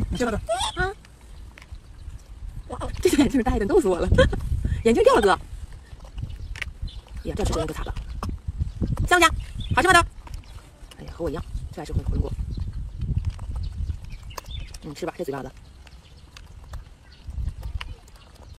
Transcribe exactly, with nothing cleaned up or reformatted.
你吃了的啊！这小眼镜戴的逗死我了，眼镜掉了哥。哎呀，这吃真的可惨了。香不香？好吃吗都？哎呀，和我一样，最爱吃红火龙果。嗯，吃吧，这嘴巴子。